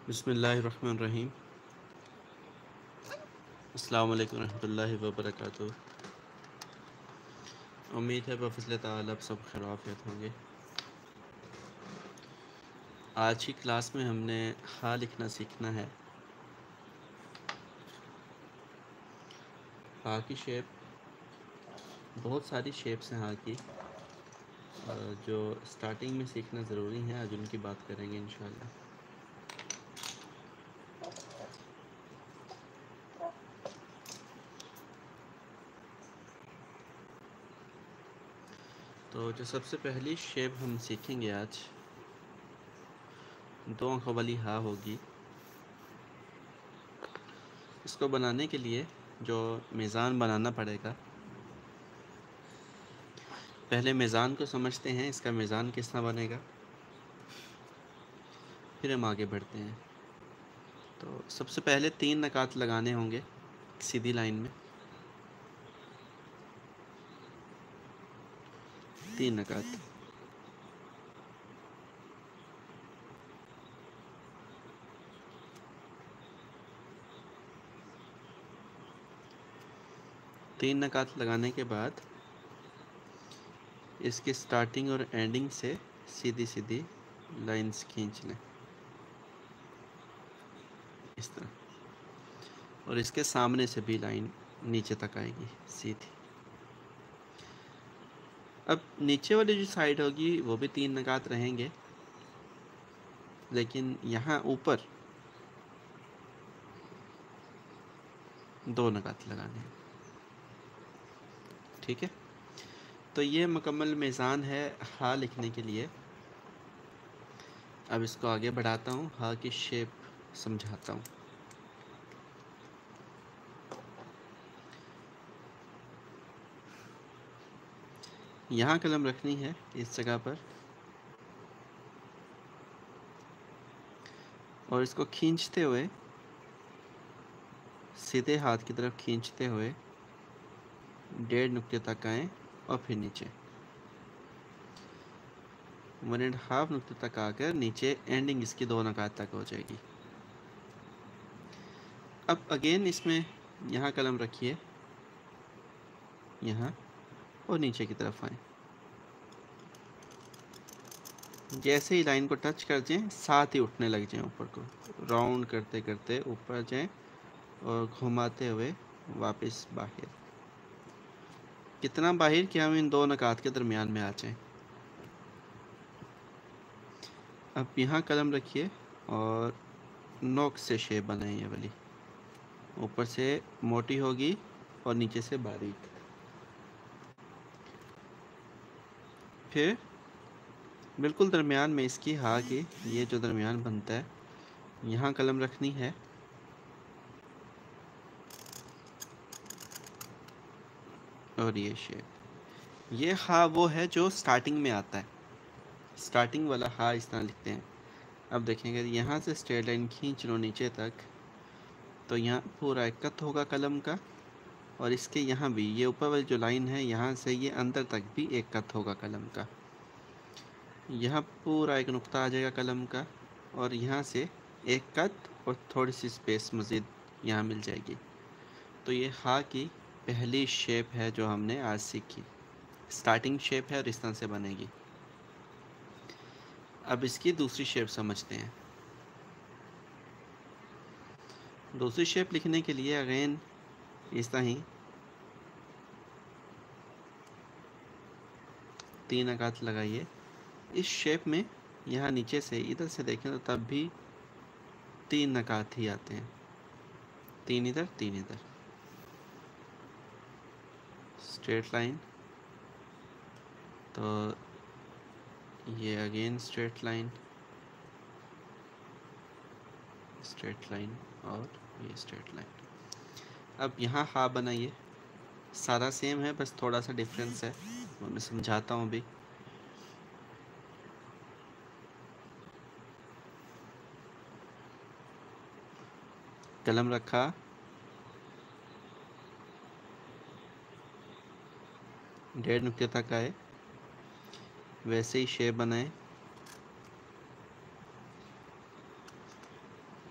बिस्मिल्लाहिर्रहमानिर्रहीम। अस्सलामु अलैकुम रहमतुल्लाहि व बरकातुहू। उम्मीद है बफ़ज़्ल ताला आप सब खैर आफियत होंगे। आज की क्लास में हमने हा लिखना सीखना है। हा की शेप, बहुत सारी शेप्स हैं हा की, जो स्टार्टिंग में सीखना ज़रूरी है। आज उनकी बात करेंगे इंशाअल्लाह। तो जो सबसे पहली शेप हम सीखेंगे आज, 2 आँखों वाली हा होगी। इसको बनाने के लिए जो मीज़ान बनाना पड़ेगा, पहले मीज़ान को समझते हैं। इसका मीज़ान किस तरह बनेगा, फिर हम आगे बढ़ते हैं। तो सबसे पहले 3 नकात लगाने होंगे सीधी लाइन में। 3 नकात। तीन नकात लगाने के बाद इसकी स्टार्टिंग और एंडिंग से सीधी सीधी लाइंस खींच लें इस तरह, और इसके सामने से भी लाइन नीचे तक आएगी सीधी। अब नीचे वाली जो साइड होगी वो भी 3 नकात रहेंगे, लेकिन यहाँ ऊपर 2 नकात लगाने हैं। ठीक है, तो ये मुकम्मल मीज़ान है हा लिखने के लिए। अब इसको आगे बढ़ाता हूँ, हा की शेप समझाता हूँ। यहाँ कलम रखनी है इस जगह पर, और इसको खींचते हुए सीधे हाथ की तरफ खींचते हुए 1.5 नुक्ते तक आएँ और फिर नीचे 1.5 नुक्ते तक आकर नीचे एंडिंग इसकी 2 नकात तक हो जाएगी। अब अगेन इसमें यहाँ कलम रखिए, यहाँ, और नीचे की तरफ आएँ। जैसे ही लाइन को टच कर जाएं, साथ ही उठने लग जाएं, ऊपर को राउंड करते करते ऊपर जाएं और घुमाते हुए वापस बाहर। कितना बाहर कि हम इन 2 नकात के दरमियान में आ जाएं। अब यहाँ कलम रखिए और नोक से शेप बनाएं। ये वाली ऊपर से मोटी होगी और नीचे से बारीक। फिर बिल्कुल दरमियान में इसकी हा की, ये जो दरमियान बनता है, यहाँ कलम रखनी है और ये शेप। ये हा वो है जो स्टार्टिंग में आता है, स्टार्टिंग वाला हा इस तरह लिखते हैं। अब देखेंगे यहाँ से स्ट्रेट लाइन खींच लो नीचे तक, तो यहाँ पूरा एक कट होगा कलम का, और इसके यहाँ भी ये ऊपर वाली जो लाइन है यहाँ से ये अंदर तक भी एक कट होगा कलम का। यहाँ पूरा एक नुक्ता आ जाएगा कलम का, और यहाँ से एक कट और थोड़ी सी स्पेस मज़ीद यहाँ मिल जाएगी। तो ये हा की पहली शेप है जो हमने आज सीखी, स्टार्टिंग शेप है और इस तरह से बनेगी। अब इसकी दूसरी शेप समझते हैं। दूसरी शेप लिखने के लिए अगेन इस तरह ही 3 नकात लगाइए। इस शेप में यहाँ नीचे से इधर से देखें तो तब भी 3 नकात ही आते हैं, 3 इधर 3 इधर, स्ट्रेट लाइन। तो ये again straight line, straight line और ये स्ट्रेट लाइन। अब यहाँ हा बनाइए, सारा सेम है, बस थोड़ा सा डिफरेंस है, वो मैं समझाता हूँ अभी। कलम रखा, डेढ़ नुक्ते तक आए, वैसे ही शेप बनाए,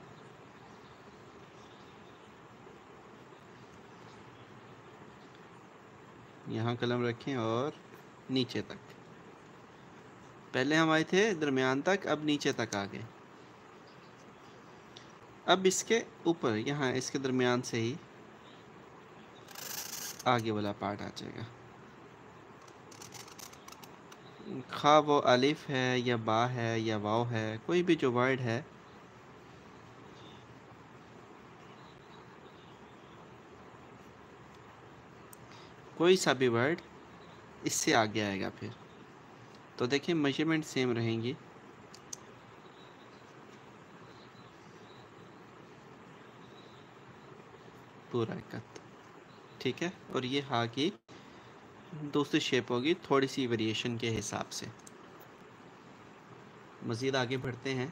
यहाँ कलम रखें और नीचे तक। पहले हम आए थे दरमियान तक, अब नीचे तक आ गए। अब इसके ऊपर यहाँ इसके दरमियान से ही आगे वाला पार्ट आ जाएगा। खा वो अलिफ है या बा है या वाव है, कोई भी जो वर्ड है कोई सा भी वर्ड इससे आगे आएगा फिर। तो देखिए मेजरमेंट सेम रहेंगी। पूरा कत, ठीक है। और ये हा की दूसरी शेप होगी थोड़ी सी वेरिएशन के हिसाब से। मज़ीद आगे बढ़ते हैं।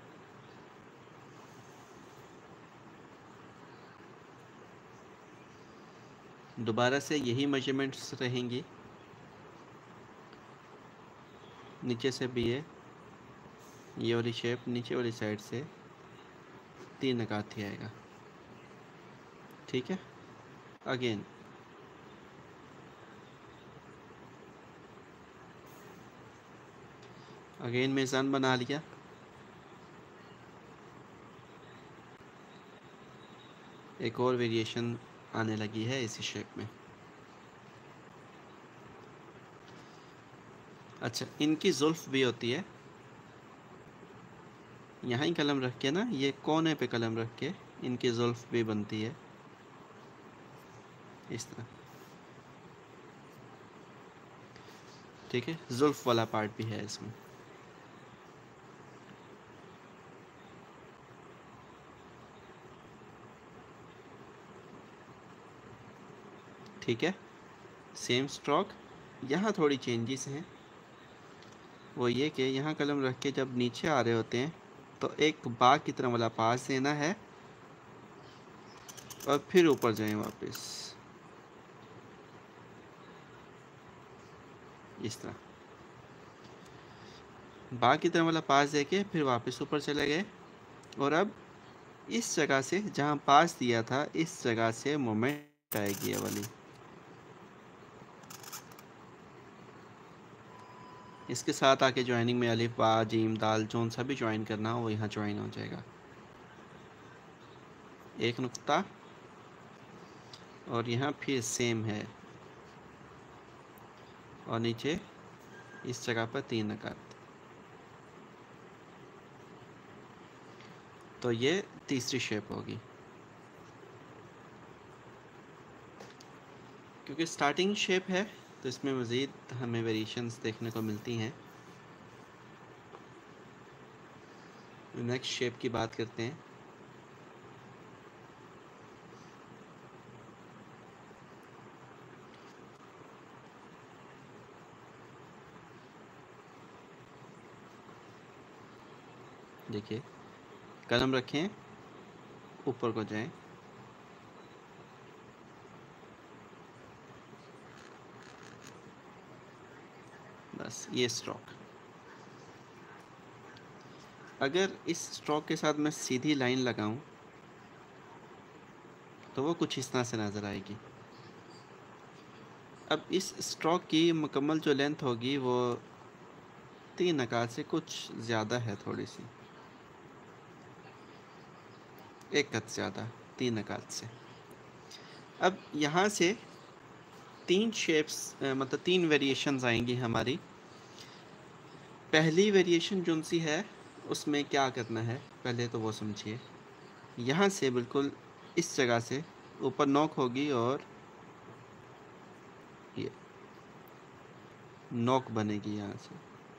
दोबारा से यही मेजरमेंट्स रहेंगी। नीचे से भी ये वाली शेप नीचे वाली साइड से 3 नकात ही आएगा, ठीक है। अगेन मेज़ान बना लिया। एक और वेरिएशन आने लगी है इसी शेप में। अच्छा, इनकी जुल्फ भी होती है। यहाँ ही कलम रख के ना, ये कोने पे कलम रख के इनकी जुल्फ भी बनती है इस तरह, ठीक है। जुल्फ वाला पार्ट भी है इसमें। ठीक है, सेम स्ट्रोक। यहाँ थोड़ी चेंजेस हैं, वो ये कि यहाँ कलम रख के जब नीचे आ रहे होते हैं तो एक बा की तरह वाला पास देना है और फिर ऊपर जाएं वापस इस तरह। बा की तरह वाला पास दे के फिर वापस ऊपर चले गए। और अब इस जगह से जहाँ पास दिया था इस जगह से मोमेंट आएगी ये वाली। इसके साथ आके ज्वाइनिंग में अलिफ बा जीम दाल जोन सा भी ज्वाइन करना हो वो यहाँ ज्वाइन हो जाएगा। एक नुक्ता और यहाँ फिर सेम है और नीचे इस जगह पर 3 नकात। तो ये तीसरी शेप होगी। क्योंकि स्टार्टिंग शेप है तो इसमें मज़ीद हमें वेरिएशंस देखने को मिलती हैं। नेक्स्ट शेप की बात करते हैं। देखिए कलम रखें, ऊपर को जाएं, बस ये स्ट्रोक। अगर इस स्ट्रोक के साथ मैं सीधी लाइन लगाऊं तो वो कुछ इस तरह से नज़र आएगी। अब इस स्ट्रोक की मुकम्मल जो लेंथ होगी वो 3 नकात से कुछ ज़्यादा है, थोड़ी सी, एक कत ज़्यादा, 3 नकात से। अब यहाँ से 3 शेप्स मतलब 3 वेरिएशंस आएंगी हमारी। पहली वेरिएशन जो सी है उसमें क्या करना है पहले तो वो समझिए। यहाँ से बिल्कुल इस जगह से ऊपर नोक होगी और ये नोक बनेगी यहाँ से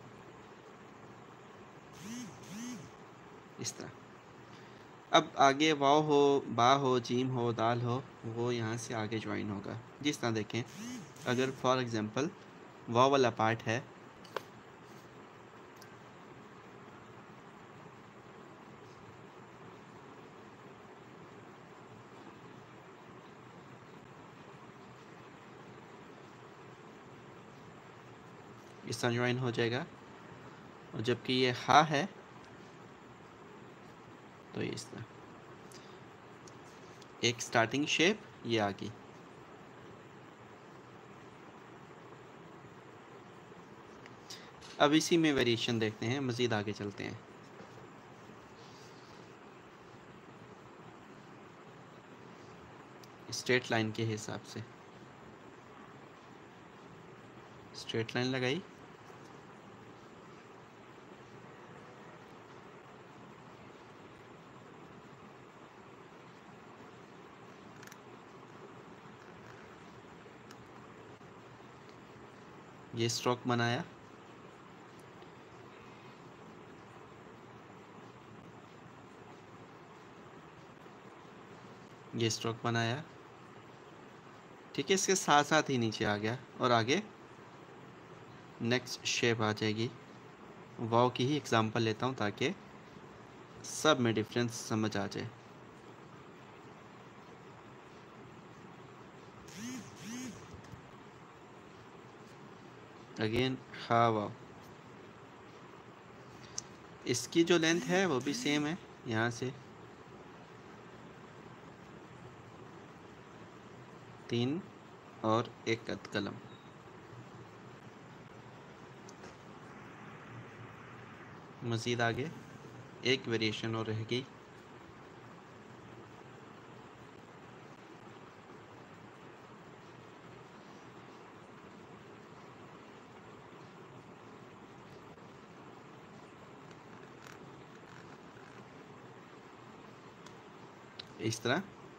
इस तरह। अब आगे वाव हो बा हो जीम हो दाल हो वो यहाँ से आगे ज्वाइन होगा जिस तरह देखें। अगर फॉर एग्ज़ाम्पल वाव वाला पार्ट है इस तरह ज्वाइन हो जाएगा, और जबकि ये हा है तो ये इस तरह एक स्टार्टिंग शेप ये आ गई। अब इसी में वेरिएशन देखते हैं, मज़ीद आगे चलते हैं। स्ट्रेट लाइन के हिसाब से स्ट्रेट लाइन लगाई, ये स्ट्रोक बनाया, ये स्ट्रोक बनाया, ठीक है। इसके साथ साथ ही नीचे आ गया और आगे नेक्स्ट शेप आ जाएगी। वाव की ही एग्जांपल लेता हूँ ताकि सब में डिफरेंस समझ आ जाए। अगेन हा वाव, इसकी जो लेंथ है वो भी सेम है, यहाँ से 3 और 1 कद कलम। मज़ीद आगे एक वेरिएशन और रहेगी, इस तरह।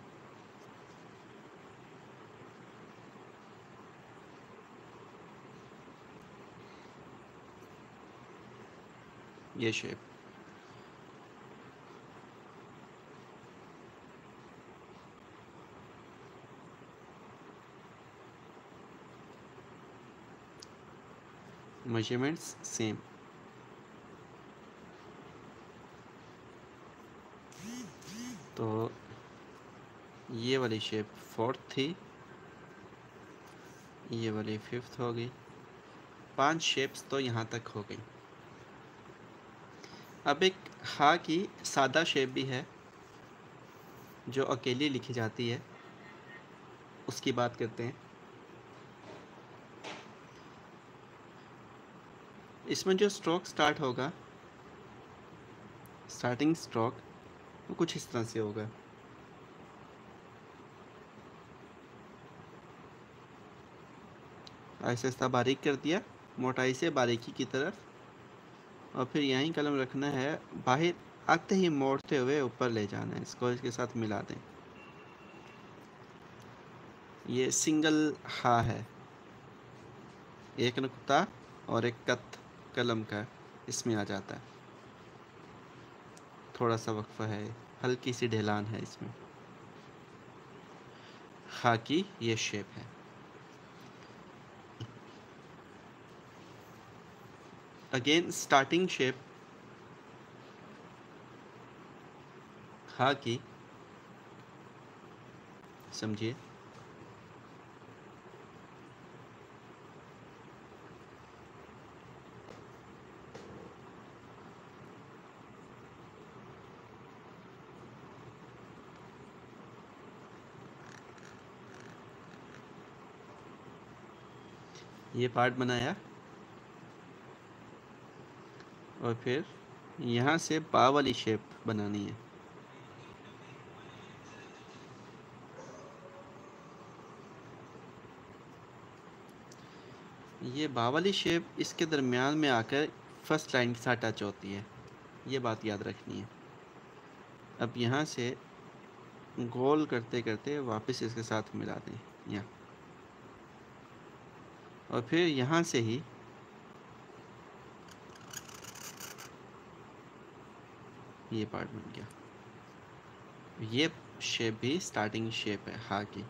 ये शेप मेजरमेंट्स सेम। तो ये वाली शेप 4th थी, ये वाली 5th हो गई। 5 शेप्स तो यहाँ तक हो गई। अब एक हा की सादा शेप भी है जो अकेली लिखी जाती है, उसकी बात करते हैं। इसमें जो स्ट्रोक स्टार्ट होगा, स्टार्टिंग स्ट्रोक वो कुछ इस तरह से होगा। ऐसे ऐसा बारीक कर दिया, मोटाई से बारीकी की तरफ, और फिर यहीं कलम रखना है, बाहर आते ही मोड़ते हुए ऊपर ले जाना है, इसको इसके साथ मिला दें। ये सिंगल हा है, एक नुक्ता और एक कत कलम का इसमें आ जाता है। थोड़ा सा वक्फा है, हल्की सी ढलान है इसमें। हा की ये शेप है। अगेन स्टार्टिंग शेप हा की, समझिए। ये पार्ट बनाया और फिर यहाँ से बा वाली शेप बनानी है। ये बा वाली शेप इसके दरमियान में आकर फर्स्ट लाइन के साथ टच होती है, ये बात याद रखनी है। अब यहाँ से गोल करते करते वापस इसके साथ मिला दें यहाँ, और फिर यहाँ से ही ये पार्ट बन गया। ये शेप भी स्टार्टिंग शेप है हा की।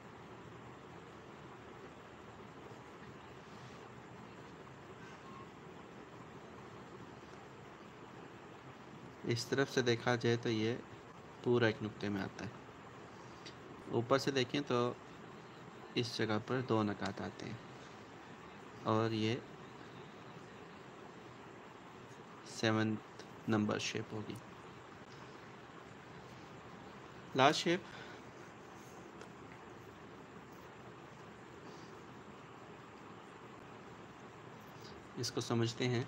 इस तरफ से देखा जाए तो ये पूरा एक नुक्ते में आता है। ऊपर से देखें तो इस जगह पर 2 नकात आते हैं, और ये 7th नंबर शेप होगी। लास्ट शेप इसको समझते हैं।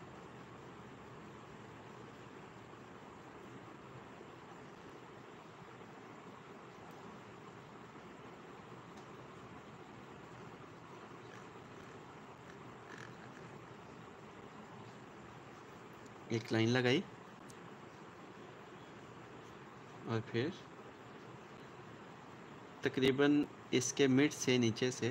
एक लाइन लगाई और फिर तकरीबन इसके मिड से नीचे से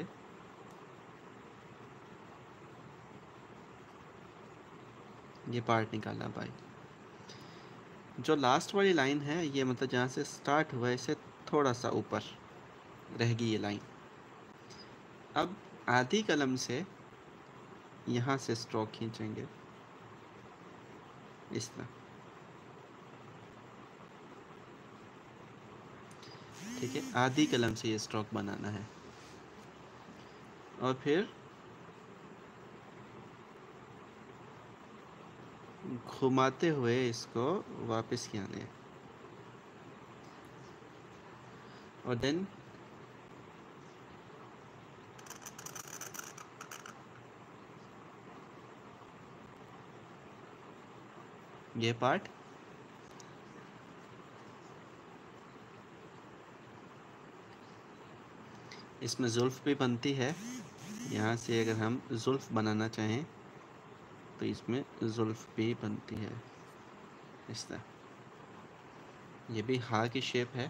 ये पार्ट निकाला भाई। जो लास्ट वाली लाइन है ये मतलब जहाँ से स्टार्ट हुआ है इससे थोड़ा सा ऊपर रहेगी ये लाइन। अब आधी कलम से यहाँ से स्ट्रोक खींचेंगे इस तरह, ठीक है। आधी कलम से ये स्ट्रोक बनाना है और फिर घुमाते हुए इसको वापस यहाँ ले और देन ये पार्ट इसमें जुल्फ भी बनती है। यहाँ से अगर हम जुल्फ बनाना चाहें तो इसमें जुल्फ भी बनती है इस तरह। ये भी हा की शेप है।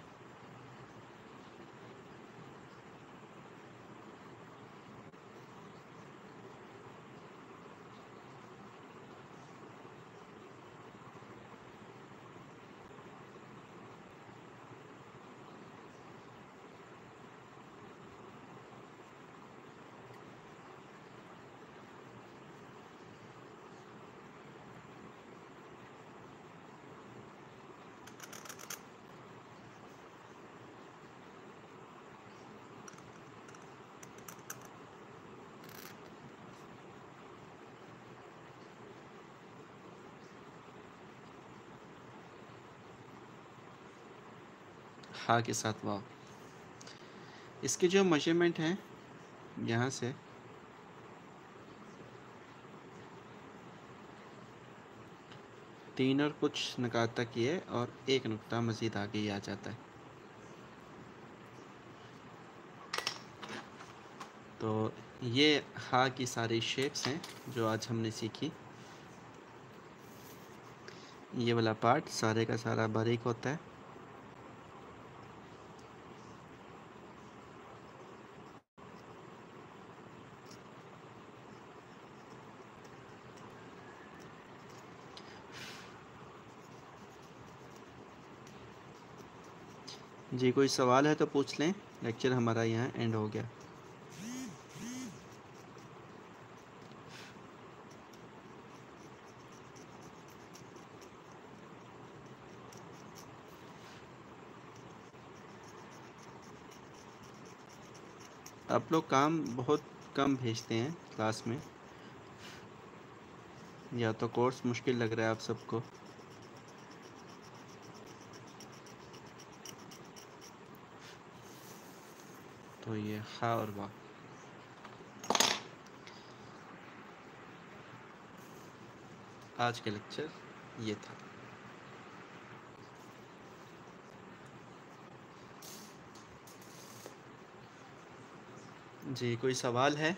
हा के साथ वाव। इसके जो मेजरमेंट हैं यहाँ से तीन और कुछ नकात तक ये और एक नुक्ता मज़ीद आगे ही आ जाता है। तो ये हा की सारी शेप्स हैं जो आज हमने सीखी। ये वाला पार्ट सारे का सारा बारीक होता है। जी कोई सवाल है तो पूछ लें, लेक्चर हमारा यहाँ एंड हो गया। आप लोग काम बहुत कम भेजते हैं क्लास में, या तो कोर्स मुश्किल लग रहा है आप सबको। तो ये हा और वाह। आज का लेक्चर ये था। जी कोई सवाल है?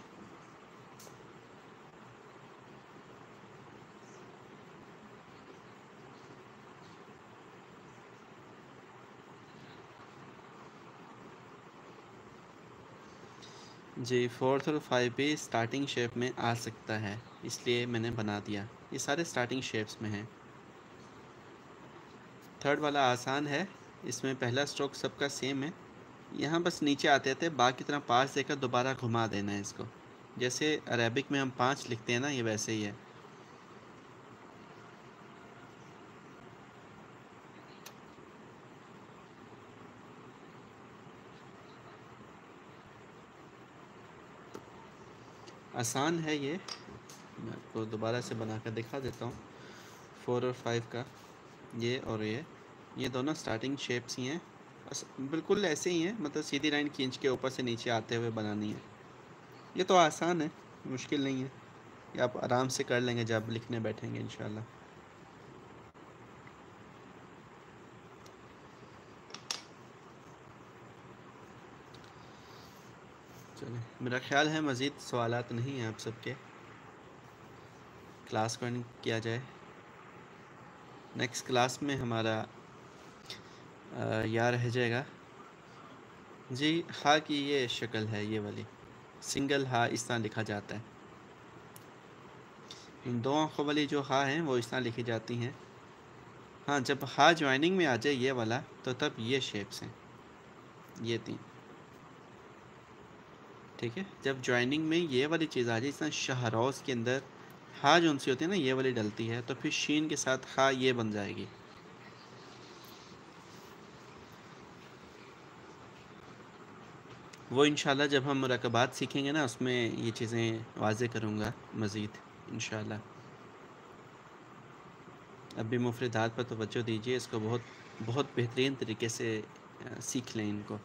जी 4th और 5 भी स्टार्टिंग शेप में आ सकता है, इसलिए मैंने बना दिया। ये सारे स्टार्टिंग शेप्स में हैं। 3rd वाला आसान है, इसमें पहला स्ट्रोक सबका सेम है। यहाँ बस नीचे आते थे बाकी की तरह 5 देकर दोबारा घुमा देना है इसको। जैसे अरेबिक में हम 5 लिखते हैं ना, ये वैसे ही है। आसान है ये, मैं आपको दोबारा से बना कर दिखा देता हूँ। 4 और 5 का ये और ये दोनों स्टार्टिंग शेप्स ही हैं, बस बिल्कुल ऐसे ही हैं, मतलब सीधी लाइन खींच के ऊपर से नीचे आते हुए बनानी है। ये तो आसान है, मुश्किल नहीं है। ये आप आराम से कर लेंगे जब लिखने बैठेंगे इंशाल्लाह। चलिए, मेरा ख्याल है मज़ीद सवालात नहीं हैं आप सबके, क्लास को एंड किया जाए। नेक्स्ट क्लास में हमारा या रह जाएगा जी हा की ये शक्ल है, ये वाली सिंगल हा इस तरह लिखा जाता है। इन दो आँखों वाली जो हा हैं वो इस तरह लिखी जाती हैं। हाँ, जब हा ज्वाइनिंग में आ जाए ये वाला तो तब ये शेप्स हैं, ये 3। ठीक है, जब ज्वाइनिंग में ये वाली चीज़ आ जाए, इस तरह शहरोज़ के अंदर हा जो उनसी होती है ना ये वाली डलती है, तो फिर शीन के साथ हा ये बन जाएगी। वो इंशाल्लाह जब हम मुराकबात सीखेंगे ना उसमें ये चीज़ें वाज़े करूँगा मज़ीद इंशाल्लाह। अभी मुफ़रदात पर तवज्जो दीजिए, इसको बहुत बहुत बेहतरीन तरीके से सीख लें इनको।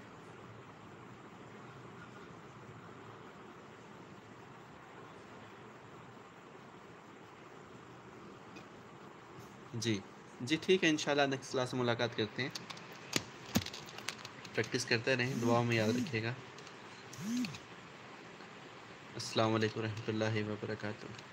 जी जी, ठीक है, इंशाल्लाह नेक्स्ट क्लास में मुलाकात करते हैं। प्रैक्टिस करते रहें, दुआओं में याद रखिएगा। अस्सलाम वालेकुम रहमतुल्लाहि व बरकातुहू।